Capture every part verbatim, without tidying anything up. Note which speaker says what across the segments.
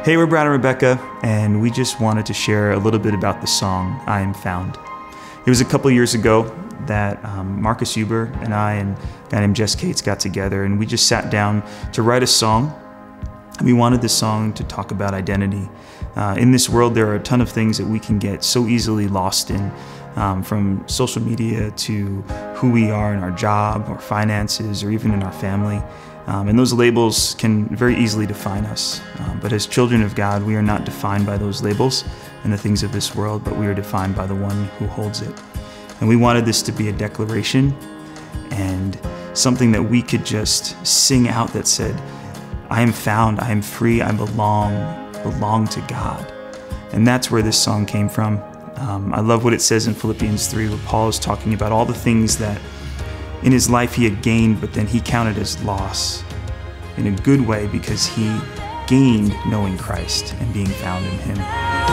Speaker 1: Hey, we're Brad and Rebekah, and we just wanted to share a little bit about the song, I Am Found. It was a couple years ago that um, Marcus Huber and I and a guy named Jess Cates got together, and we just sat down to write a song. We wanted this song to talk about identity. Uh, in this world, there are a ton of things that we can get so easily lost in, um, from social media to who we are in our job or finances or even in our family. Um, and those labels can very easily define us. Um, but as children of God, we are not defined by those labels and the things of this world, but we are defined by the one who holds it. And we wanted this to be a declaration and something that we could just sing out that said, I am found, I am free, I belong, belong to God. And that's where this song came from. Um, I love what it says in Philippians three, where Paul is talking about all the things that in his life he had gained, but then he counted as loss in a good way because he gained knowing Christ and being found in him.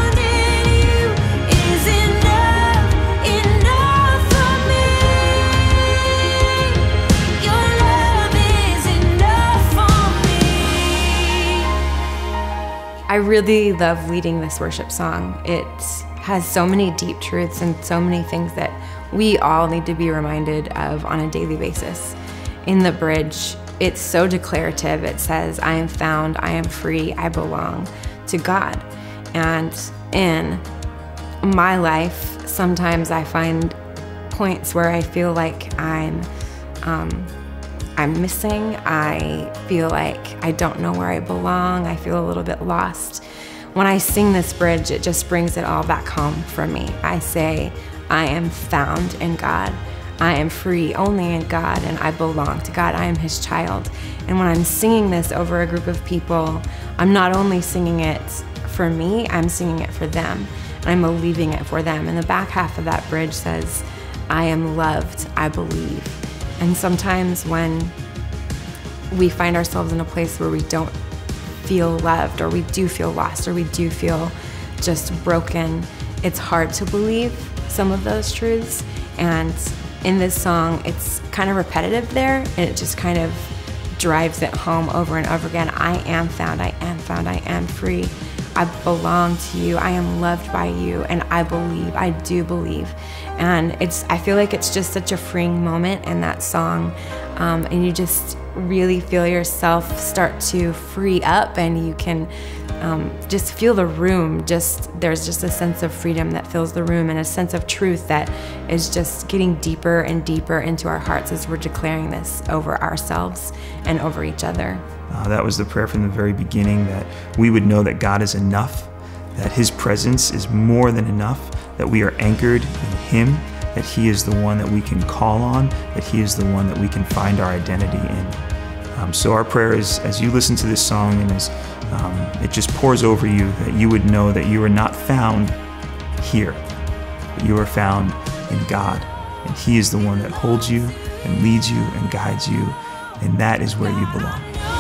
Speaker 2: I really love leading this worship song. It has so many deep truths and so many things that we all need to be reminded of on a daily basis. In the bridge, it's so declarative. It says, I am found, I am free, I belong to God. And in my life, sometimes I find points where I feel like I'm um, I'm missing. I feel like I don't know where I belong. I feel a little bit lost. When I sing this bridge, it just brings it all back home for me. I say, I am found in God. I am free only in God, and I belong to God. I am His child. And when I'm singing this over a group of people, I'm not only singing it for me, I'm singing it for them. And I'm believing it for them. And the back half of that bridge says, I am loved, I believe. And sometimes when we find ourselves in a place where we don't feel loved, or we do feel lost, or we do feel just broken, it's hard to believe some of those truths. And in this song, it's kind of repetitive there, and it just kind of drives it home over and over again. I am found, I am found, I am free. I belong to you, I am loved by you, and I believe, I do believe. And it's, I feel like it's just such a freeing moment in that song, um, and you just really feel yourself start to free up, and you can um, just feel the room, just, there's just a sense of freedom that fills the room, and a sense of truth that is just getting deeper and deeper into our hearts as we're declaring this over ourselves and over each other.
Speaker 1: Uh, that was the prayer from the very beginning, that we would know that God is enough, that His presence is more than enough, that we are anchored in Him, that He is the one that we can call on, that He is the one that we can find our identity in. Um, so our prayer is, as you listen to this song and as um, it just pours over you, that you would know that you are not found here, but you are found in God. And He is the one that holds you and leads you and guides you, and that is where you belong.